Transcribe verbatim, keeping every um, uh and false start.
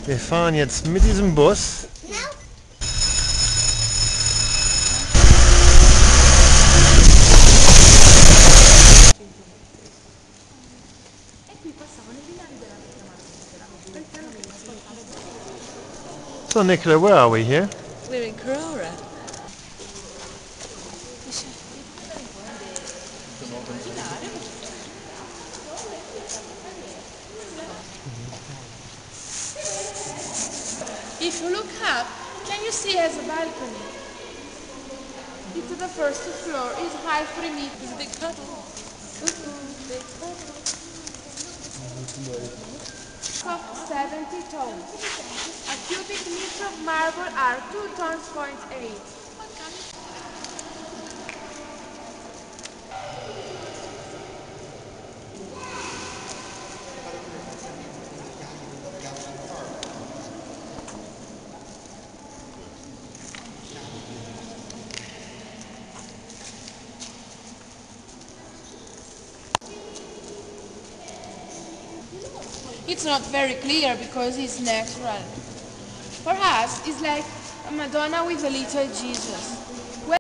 Wir fahren jetzt mit diesem Bus. So Nicola, where are we here? We're in Carrara. If you look up, can you see as a balcony? It's the first floor, it's high three meters. Big puddle. Big puddle. Of seventy tons. A cubic meter of marble are two tons point eight. It's not very clear because it's natural. For us, it's like a Madonna with a little Jesus.